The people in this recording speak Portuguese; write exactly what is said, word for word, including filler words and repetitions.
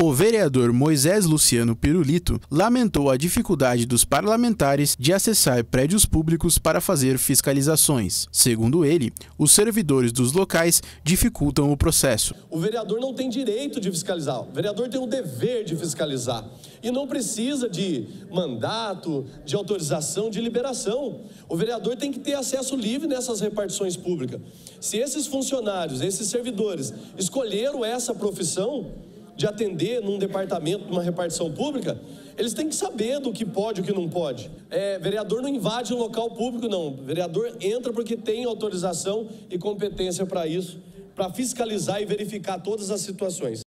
O vereador Moisés Luciano Pirulito lamentou a dificuldade dos parlamentares de acessar prédios públicos para fazer fiscalizações. Segundo ele, os servidores dos locais dificultam o processo. O vereador não tem direito de fiscalizar, o vereador tem o dever de fiscalizar. E não precisa de mandato, de autorização, de liberação. O vereador tem que ter acesso livre nessas repartições públicas. Se esses funcionários, esses servidores, escolheram essa profissão de atender num departamento, numa repartição pública, eles têm que saber do que pode e o que não pode. É, vereador não invade um local público, não. Vereador entra porque tem autorização e competência para isso, para fiscalizar e verificar todas as situações.